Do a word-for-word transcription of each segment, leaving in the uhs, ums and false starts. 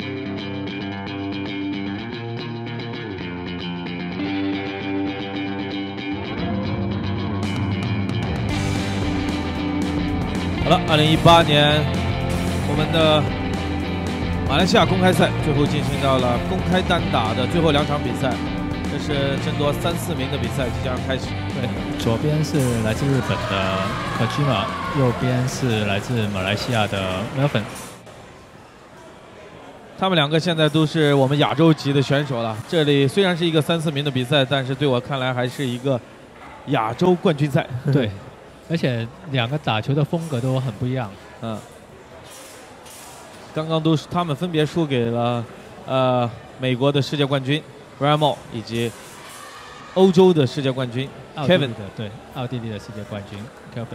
好了，二零一八年我们的马来西亚公开赛最后进行到了公开单打的最后两场比赛，这是争夺三四名的比赛即将开始。 对，左边是来自日本的 Kojima， 右边是来自马来西亚的 Melvin。 他们两个现在都是我们亚洲级的选手了。这里虽然是一个三四名的比赛，但是对我看来还是一个亚洲冠军赛。 对，而且两个打球的风格都很不一样。 嗯。刚刚都是他们分别输给了呃美国的世界冠军 Ramo 以及欧洲的世界冠军 Kevin 的，对，奥地利的世界冠军 Kevin。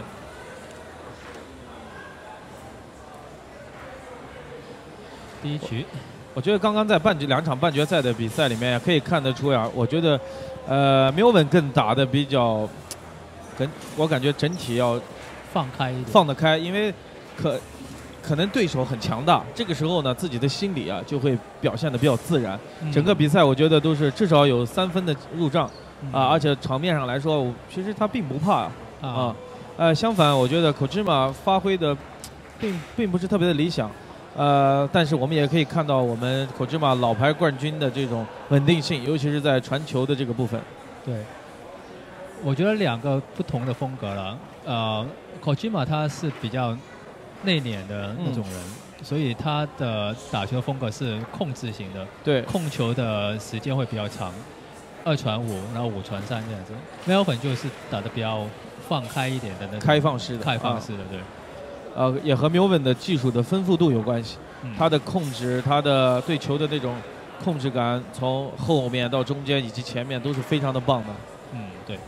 第一局， 我觉得刚刚在半决两场半决赛的比赛里面可以看得出呀，我觉得呃 Melvin 更打的比较，跟我感觉整体要放开一点， 放得开，因为可。可能对手很强大，这个时候呢，自己的心理啊就会表现得比较自然。嗯、整个比赛我觉得都是至少有三分的入账，嗯、啊，而且场面上来说，我其实他并不怕啊。啊呃，相反，我觉得 Kojima 发挥的并并不是特别的理想，呃，但是我们也可以看到我们 Kojima 老牌冠军的这种稳定性，尤其是在传球的这个部分。 对，我觉得两个不同的风格了。呃 ，Kojima 他是比较内敛的那种人，嗯、所以他的打球风格是控制型的， 对， 控球的时间会比较长，二传五，然后五传三这样子。Melvin 就是打得比较放开一点的那种， 开放式的， 开放式的，啊、对。 呃，也和 Melvin 的技术的丰富度有关系，嗯、他的控制，他的对球的那种控制感，从后面到中间以及前面都是非常的棒的。 嗯，对。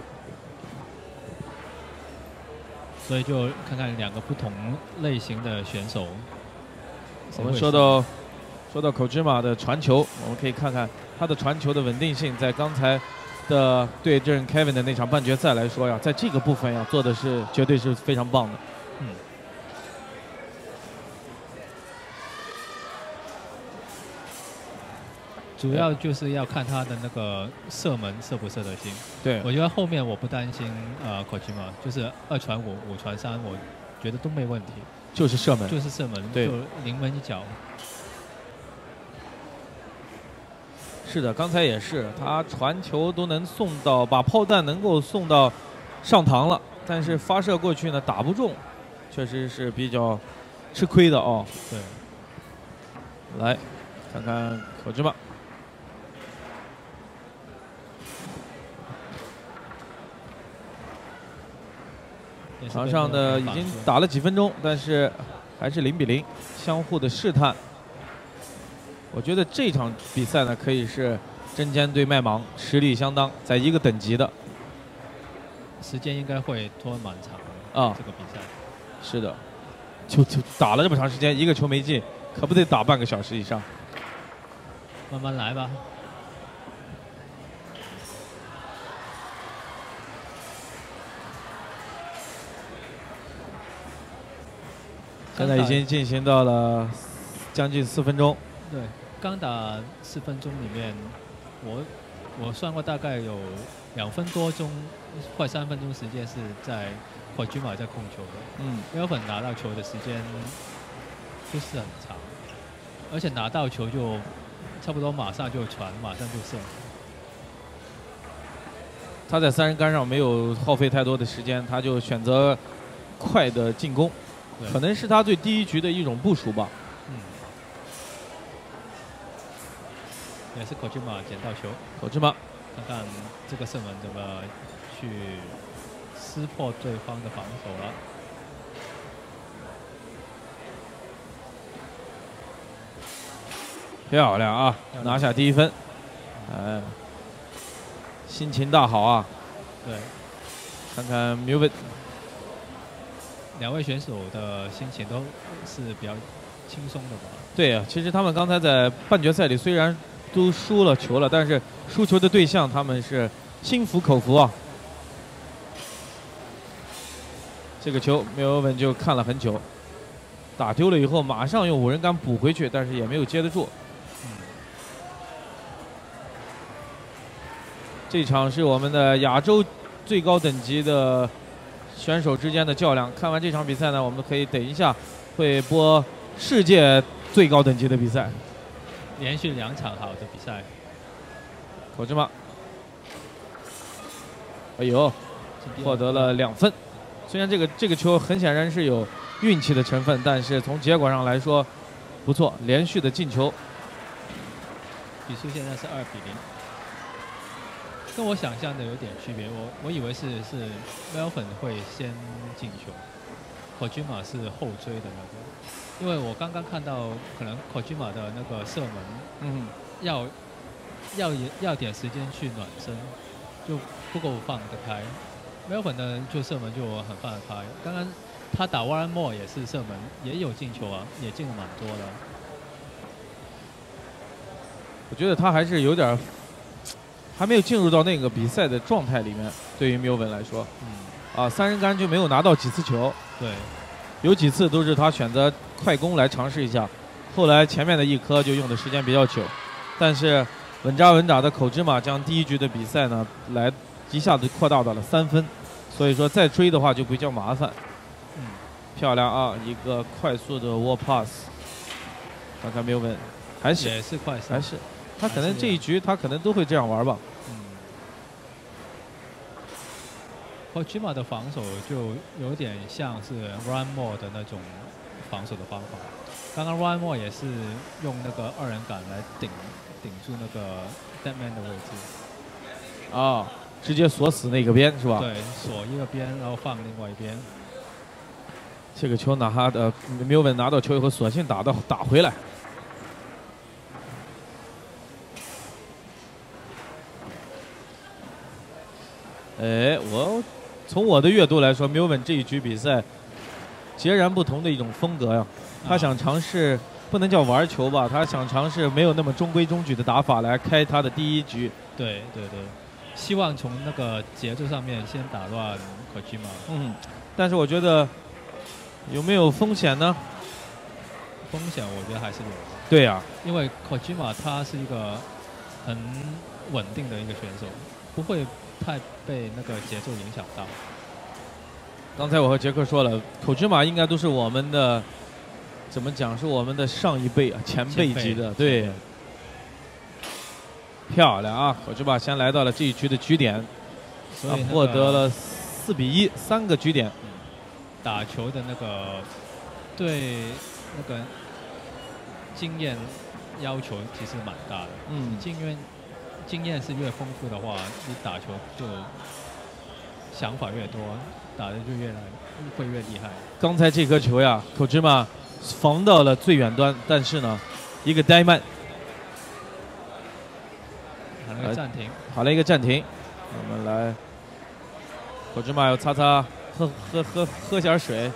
所以就看看两个不同类型的选手。 我们说到说到 Kojima 的传球，我们可以看看他的传球的稳定性，在刚才的对阵 Kevin 的那场半决赛来说呀，在这个部分呀做的是绝对是非常棒的。嗯。 主要就是要看他的那个射门射不射得进。 对， 我觉得后面我不担心呃 Kojima， 就是二传五、五传三，我觉得都没问题。 就是射门， 就是射门， 对， 就临门一脚。 是的，刚才也是，他传球都能送到，把炮弹能够送到上膛了，但是发射过去呢打不中，确实是比较吃亏的哦。 对， 来看看 Kojima。场上的已经打了几分钟，但是还是零比零，相互的试探。我觉得这场比赛呢，可以是真尖对麦芒，实力相当，在一个等级的。 时间应该会拖蛮长啊，这个比赛。 是的，就就打了这么长时间，一个球没进，可不得打半个小时以上。 慢慢来吧。 现在已经进行到了将近四分钟。 对，刚打四分钟里面，我我算过大概有两分多钟，快三分钟时间是在Kojima在控球的。嗯 ，Melvin 拿到球的时间不是很长，而且拿到球就差不多马上就传，马上就射。 他在三人杆上没有耗费太多的时间，他就选择快的进攻。可能是他对第一局的一种部署吧。嗯。 也是Kojima捡到球。 Kojima， 看看这个射门怎么去撕破对方的防守了。 漂亮啊！拿下第一分。哎，心情大好啊。 对。 看看 Melvin。 两位选手的心情都是比较轻松的吧？ 对啊，其实他们刚才在半决赛里虽然都输了球了，但是输球的对象他们是心服口服啊。这个球Melvin就看了很久。 打丢了以后，马上用五人杆补回去，但是也没有接得住。嗯、这场是我们的亚洲最高等级的选手之间的较量。看完这场比赛呢，我们可以等一下会播世界最高等级的比赛， 连续两场好的比赛。 口之马，哎呦，获得了两分。虽然这个这个球很显然是有运气的成分，但是从结果上来说不错，连续的进球。 比数现在是二比零，跟我想象的有点区别。我我以为是是 Melvin 会先进球， Kojima 是后追的那个。因为我刚刚看到，可能 Kojima 的那个射门，嗯，要要要点时间去暖身，就不够放得开。Melvin 呢，就射门就很放得开。刚刚他打 Warren Moore 也是射门，也有进球啊，也进了蛮多的。 我觉得他还是有点还没有进入到那个比赛的状态里面。对于 Melvin 来说，嗯，啊，三人杆就没有拿到几次球。 对， 有几次都是他选择快攻来尝试一下，后来前面的一颗就用的时间比较久，但是稳扎稳打的口之马将第一局的比赛呢来一下子扩大到了三分，所以说再追的话就比较麻烦。嗯，漂亮啊，一个快速的 wall pass， 看看 Melvin 还是也是快速， 还是他可能这一局他可能都会这样玩吧。 Kojima 的防守就有点像是 Ryan Moore 的那种防守的方法。刚刚 Ryan Moore 也是用那个二人杆来顶顶住那个 Deadman 的位置。 啊、哦，直接锁死那个边是吧？ 对，锁一个边，然后放另外一边。 这个球拿他的 Melvin 拿到球以后，索性打到打回来。哎，我从我的阅读来说 ，Melvin 这一局比赛截然不同的一种风格呀。他想尝试，不能叫玩球吧，他想尝试没有那么中规中矩的打法来开他的第一局。 对对对，希望从那个节奏上面先打乱 Kojima。 嗯，但是我觉得有没有风险呢？ 风险我觉得还是有的。 对呀、啊， 因为 Kojima 他是一个很稳定的一个选手，不会太被那个节奏影响到。 刚才我和杰克说了，口之马应该都是我们的，怎么讲，是我们的上一辈啊，前辈级的，对。漂亮啊！口之马先来到了这一局的局点， 所以、那个、 获得了四比一，三个局点。 嗯、打球的那个对那个经验要求其实蛮大的。嗯，经验经验是越丰富的话，你打球就想法越多，打的就越来会越厉害。 刚才这颗球呀，口之马防到了最远端，但是呢，一个呆慢。 好了一个暂停， 好了一个暂停，我们来，口之马要擦擦，喝喝喝喝点水。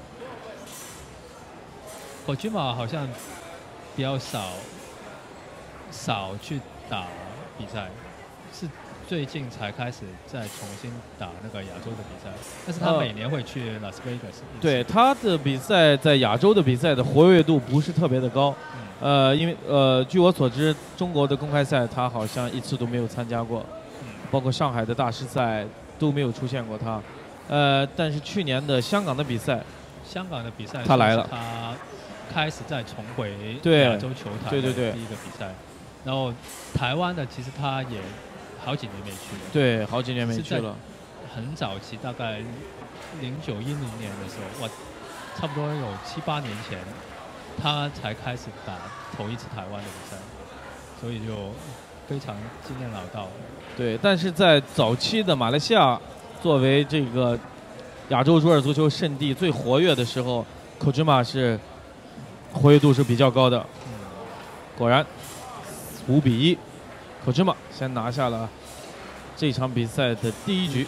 口之马好像比较少少去打比赛，是最近才开始再重新打那个亚洲的比赛，但是他每年会去拉斯维加斯。 对，他的比赛在亚洲的比赛的活跃度不是特别的高。嗯呃，因为呃，据我所知，中国的公开赛他好像一次都没有参加过，嗯、包括上海的大师赛都没有出现过他。呃，但是去年的香港的比赛， 香港的比赛他来了， 他开始再重回亚洲球坛对对对第一个比赛。然后台湾的其实他也好几年没去了， 对，好几年没去了。 很早期，大概零九一零年的时候，哇，差不多有七八年前。他才开始打头一次台湾的比赛，所以就非常经验老道。 对，但是在早期的马来西亚作为这个亚洲桌尔足球圣地最活跃的时候，口之马是活跃度是比较高的。嗯、果然，五比一，口之马先拿下了这场比赛的第一局。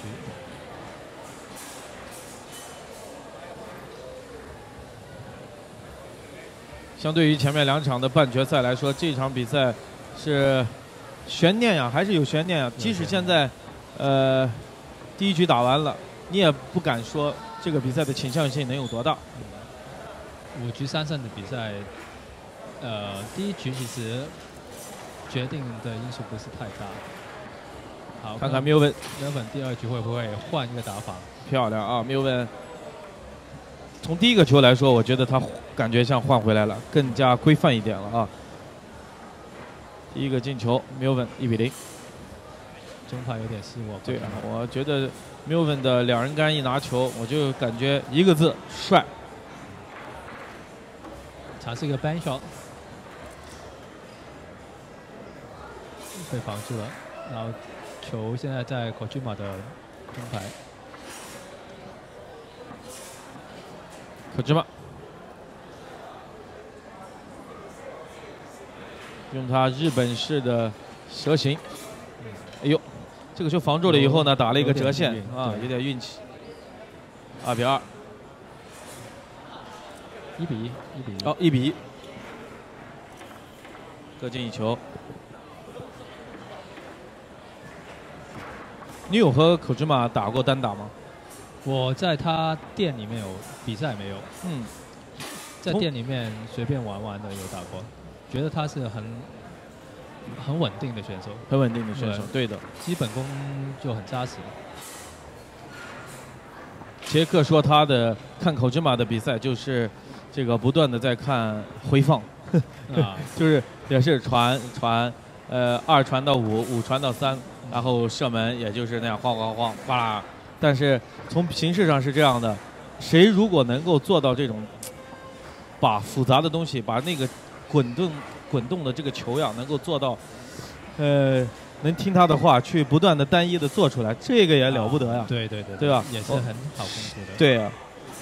相对于前面两场的半决赛来说，这场比赛是悬念呀，还是有悬念呀。即使现在，呃，第一局打完了，你也不敢说这个比赛的倾向性能有多大。 五局三胜的比赛，呃，第一局其实决定的因素不是太大。好， 看看缪文， 缪文第二局会不会换一个打法？ 漂亮啊，缪文。从第一个球来说，我觉得他感觉像换回来了，更加规范一点了啊。第一个进球，缪文一比零。 中派有点失误。 对啊，我觉得缪文的两人杆一拿球，我就感觉一个字帅。 尝试一个 ban shot， 被防住了，然后球现在在 Kojima 的中排。 Kojima 用他日本式的蛇形，哎呦，这个球防住了以后呢，打了一个折线啊，有点运气。二比二。 一比一，一比一。 哦，一比一，各进一球。你有和口芝麻打过单打吗？ 我在他店里面有比赛没有？嗯，在店里面随便玩玩的有打过，觉得他是很很稳定的选手， 很稳定的选手，对的， 基本功就很扎实。 杰克说他的看口芝麻的比赛就是这个不断的在看回放，啊，就是也是传传，呃，二传到五，五传到三，然后射门也就是那样晃晃晃哗啦。但是从形式上是这样的，谁如果能够做到这种，把复杂的东西，把那个滚动滚动的这个球呀，能够做到，呃。能听他的话，去不断的单一的做出来，这个也了不得呀！ 啊、对对对， 对吧？ 也是很好功夫的。 对呀、啊。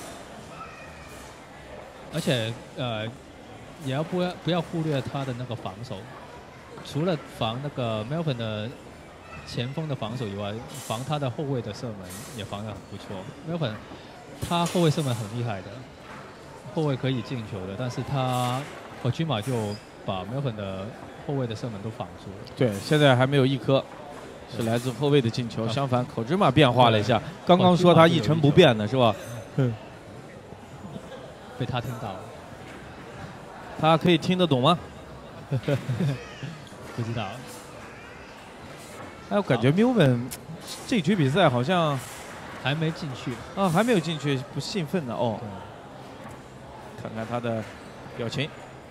而且呃，也要不要不要忽略他的那个防守，除了防那个 Melvin 的前锋的防守以外，防他的后卫的射门也防得很不错。Melvin 他后卫射门很厉害的，后卫可以进球的，但是他Kojima就把 Melvin 的后卫的射门都防住了。 对，现在还没有一颗是来自后卫的进球。相反，口芝麻变化了一下，刚刚说他一成不变的是吧？嗯， 被他听到了。 他可以听得懂吗？ 不知道。 哎，我感觉缪文这局比赛好像还没进去啊，还没有进去，不兴奋呢哦。看看他的表情。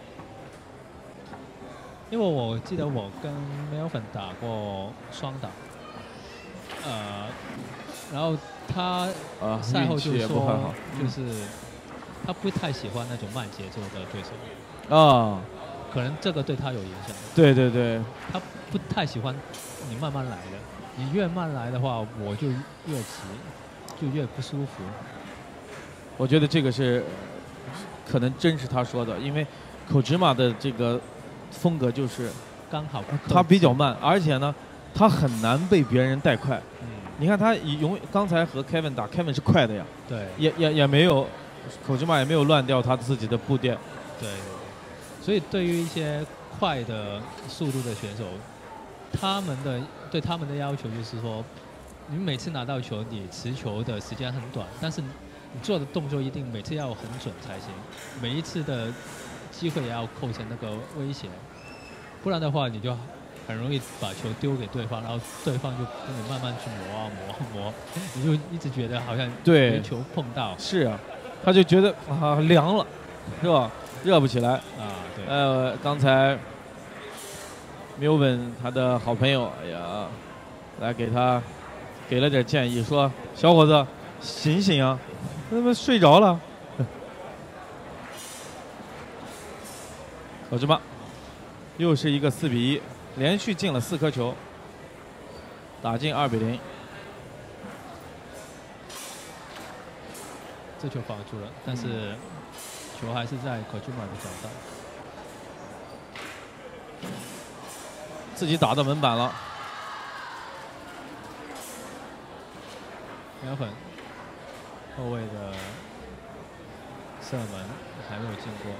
因为我记得我跟 Melvin 打过双打，呃，然后他赛后就说，就是他不太喜欢那种慢节奏的对手，啊，可能这个对他有影响。 对对对， 他不太喜欢你慢慢来的，你越慢来的话，我就越急，就越不舒服。 我觉得这个是可能真是他说的，因为口芝麻的这个。风格就是刚好， 他比较慢，而且呢，他很难被别人带快。嗯，你看他永刚才和 Kevin 打 ，Kevin 是快的呀， 对， 也也也没有，口芝麻也没有乱掉他自己的步调。 对，所以对于一些快的速度的选手，他们的对他们的要求就是说，你每次拿到球，你持球的时间很短，但是你做的动作一定每次要很准才行，每一次的机会也要构成那个威胁，不然的话你就很容易把球丢给对方，然后对方就跟你慢慢去磨啊磨啊磨，你就一直觉得好像没球碰到。 是啊，他就觉得啊凉了，是吧？热不起来啊。对。 呃，刚才Melvin他的好朋友，哎呀，来给他给了点建议，说小伙子醒醒啊，他们睡着了。口芝麻又是一个四比一，连续进了四颗球，打进二比零。 这球防住了，但是球还是在口芝麻的脚上， 自己打到门板了。 Melvin后卫的射门还没有进过。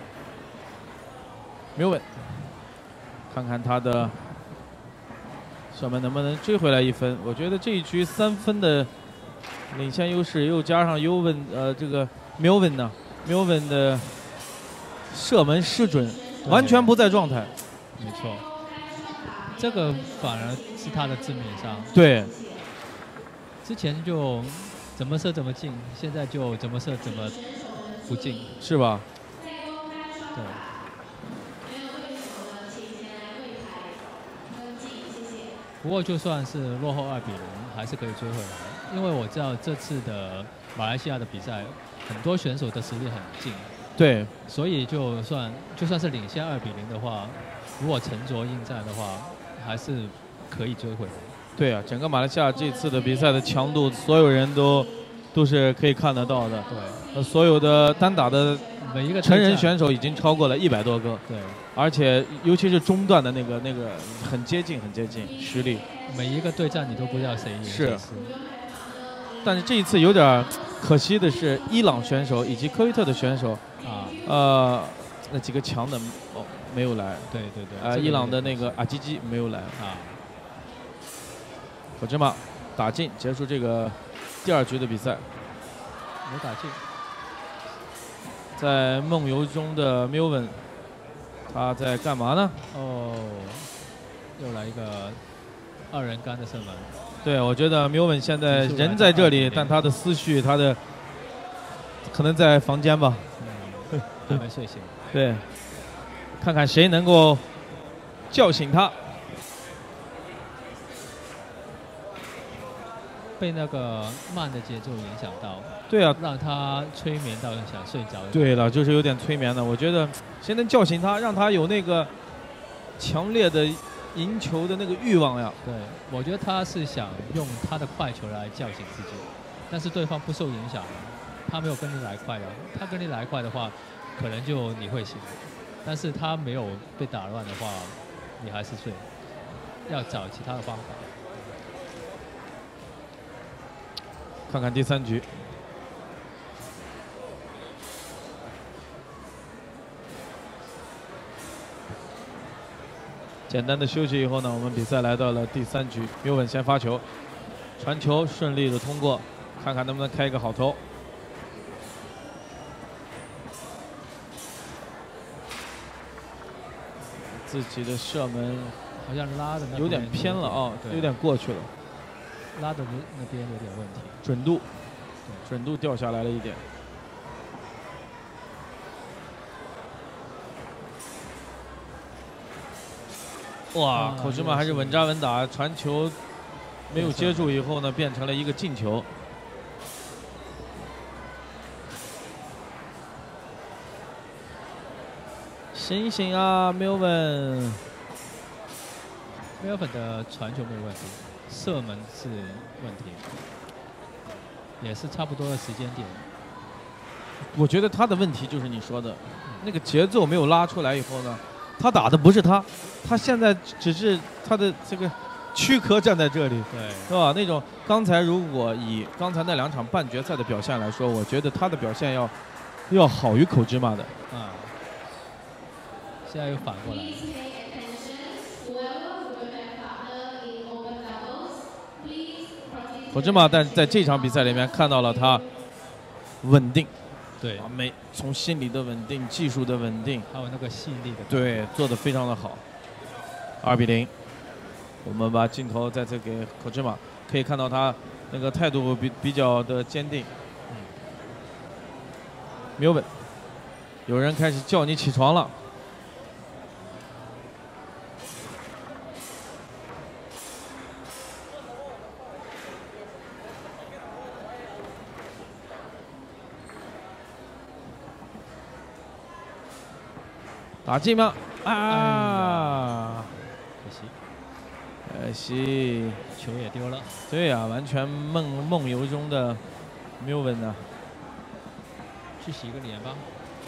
Melvin，看看他的射门能不能追回来一分？我觉得这一局三分的领先优势，又加上尤文呃这个 Milvin 呢 ，Milvin 的射门失准，完全不在状态。 没错，这个反而是他的致命伤。 对， 之前就怎么射怎么进，现在就怎么射怎么不进， 是吧？ 对。不过就算是落后二比零，还是可以追回来，因为我知道这次的马来西亚的比赛，很多选手的实力很近。 对， 所以就算就算是领先二比零的话，如果沉着应战的话，还是可以追回来。 对啊，整个马来西亚这次的比赛的强度，所有人都都是可以看得到的。 对， 呃，所有的单打的每一个成人选手已经超过了一百多个。 对， 而且尤其是中段的那个那个很接近，很接近实力。 每一个对战你都不知道谁赢。 是。但是这一次有点可惜的是，伊朗选手以及科威特的选手啊， 呃，那几个强的哦没有来。 对对对。 呃，伊朗的那个阿基基没有来啊。 口芝麻打进，结束这个第二局的比赛。 没打进。 在梦游中的 Milvin， 他在干嘛呢？ 哦，又来一个二人杆的射门。 对，我觉得 Milvin 现在人在这里，但他的思绪，他的可能在房间吧。 嗯，还没睡醒。 对，看看谁能够叫醒他。 被那个慢的节奏影响到。 对啊， 让他催眠到想睡着。 对了，就是有点催眠的。我觉得谁能叫醒他，让他有那个强烈的赢球的那个欲望呀。 对，我觉得他是想用他的快球来叫醒自己，但是对方不受影响，他没有跟你来快的。他跟你来快的话，可能就你会醒，但是他没有被打乱的话，你还是睡。要找其他的方法。 看看第三局。简单的休息以后呢，我们比赛来到了第三局。尤文先发球，传球顺利的通过，看看能不能开一个好头。自己的射门好像拉的有点偏了啊，有点过去了。 拉的那边有点问题， 准度，准度掉下来了一点。哇，口芝麻还是稳扎稳打，传球没有接住以后呢，变成了一个进球。醒醒啊 ，Milvin！ Milvin 的传球没有问题，射门是问题，也是差不多的时间点。 我觉得他的问题就是你说的，那个节奏没有拉出来以后呢。他打的不是他，他现在只是他的这个躯壳站在这里， 对， 是吧？那种刚才如果以刚才那两场半决赛的表现来说，我觉得他的表现要要好于口芝麻的。 啊，现在又反过来了。 口芝麻，但在这场比赛里面看到了他稳定。 对， 没从心理的稳定、技术的稳定， 还有那个细腻的， 对，做得非常的好。二比零，我们把镜头再次给口芝麻，可以看到他那个态度比比较的坚定。Milvin，有人开始叫你起床了。打进吗？啊！ 可惜， 可惜， 球也丢了。 对呀、啊，完全梦梦游中的 Milvin 呢。 去洗个脸吧。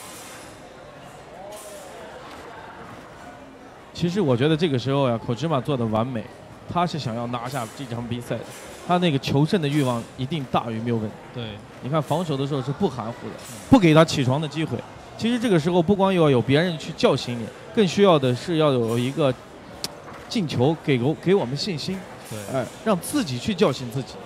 其实我觉得这个时候呀，口芝麻做的完美，他是想要拿下这场比赛的，他那个求胜的欲望一定大于 Milvin。 对， 你看防守的时候是不含糊的，不给他起床的机会。其实这个时候不光要有别人去叫醒你，更需要的是要有一个进球给我给我们信心， 对， 哎、呃，让自己去叫醒自己。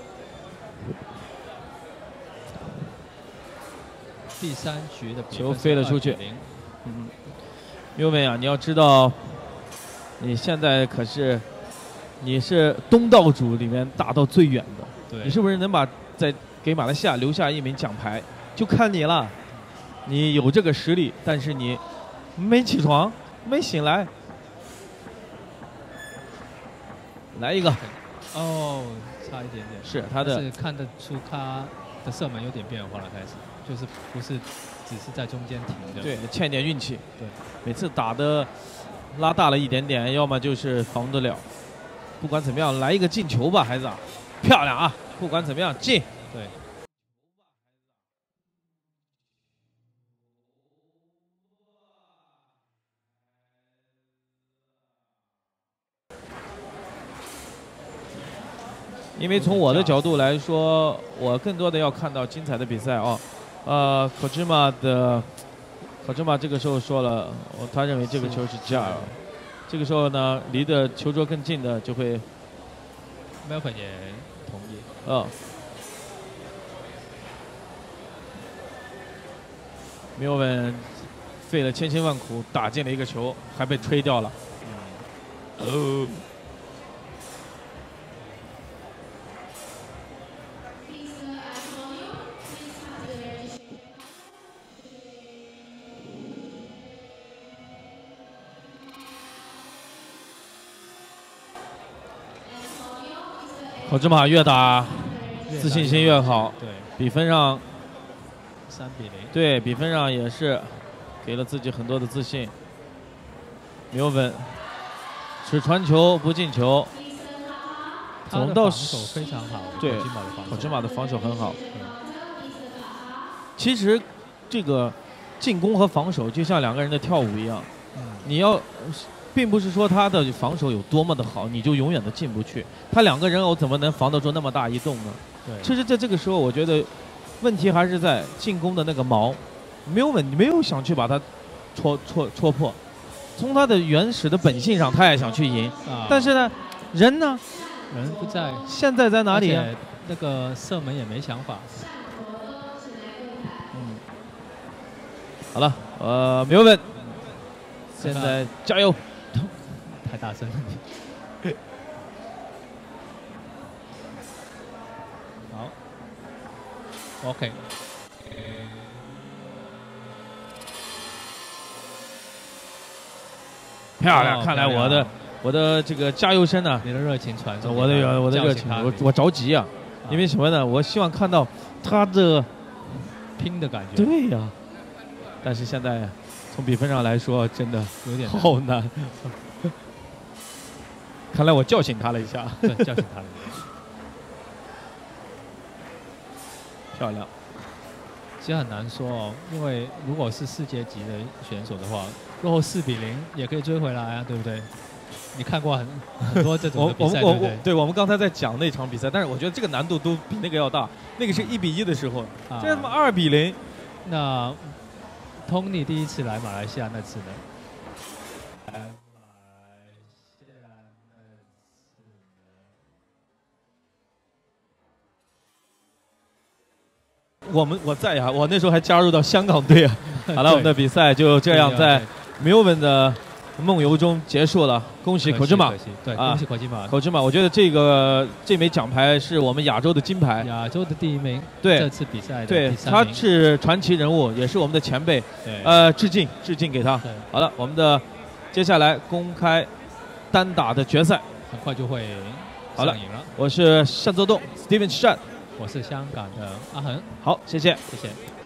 第三局的球飞了出去。嗯，刘伟啊，你要知道，你现在可是你是东道主里面打到最远的， 对， 你是不是能把在给马来西亚留下一枚奖牌，就看你了。你有这个实力，但是你没起床，没醒来。来一个， 哦，差一点点。 是他的， 是看得出他的射门有点变化了，开始就是不是只是在中间停着。 对，欠点运气。 对， 每次打的拉大了一点点，要么就是防得了。不管怎么样，来一个进球吧，孩子，漂亮啊！不管怎么样，进。 对。 因为从我的角度来说，我更多的要看到精彩的比赛哦。呃，可芝麻的，可芝麻这个时候说了，他认为这个球是 J R。这个时候呢，离的球桌更近的就会 ，Melvin 也同意。 嗯。Melvin 费了千辛万苦打进了一个球，还被吹掉了。嗯。哦。可芝麻越打自信心越好， 对， 比分上三比零， 对，比分上也是给了自己很多的自信。刘文只传球不进球， 总到手非常好， 对，可芝麻的防守很好。其实这个进攻和防守就像两个人的跳舞一样， 嗯、 你要。并不是说他的防守有多么的好，你就永远的进不去。他两个人偶怎么能防得住那么大一洞呢？ 对， 其实在这个时候，我觉得问题还是在进攻的那个毛，没有稳，没有想去把它戳戳戳破。从他的原始的本性上，他也想去赢， 啊、 但是呢，人呢， 人不在， 现在在哪里？ 那个射门也没想法。 嗯，好了，呃，没有问，现在加油。 太大声了你。好 ，OK。 漂亮，看来我的我的这个加油声呢， 你的热情传送， 我的我的热情，我我着急啊，因为什么呢？我希望看到他的拼的感觉。 对呀，但是现在从比分上来说，真的有点好难。看来我叫醒他了一下， 对，叫醒他了。 漂亮。 其实很难说哦，因为如果是世界级的选手的话，落后四比零也可以追回来啊，对不对？你看过很很多这种的比赛，对不对？ 对，我们刚才在讲那场比赛，但是我觉得这个难度都比那个要大。那个是一比一的时候，啊、这他妈二比零。 那 Tony 第一次来马来西亚那次呢？ 我们我在呀，我那时候还加入到香港队啊。好了，我们的比赛就这样在 Melvin 的梦游中结束了。恭喜可芝麻， 对，恭喜可芝麻。 可芝麻，我觉得这个这枚奖牌是我们亚洲的金牌， 亚洲的第一名。 对， 这次比赛的对，他是传奇人物，也是我们的前辈。 对， 呃，致敬，致敬给他。好了，我们的接下来公开单打的决赛， 很快就会上映了。 我是单周栋 ，Steven 单。 我是香港的阿恒， 好，谢谢， 谢谢。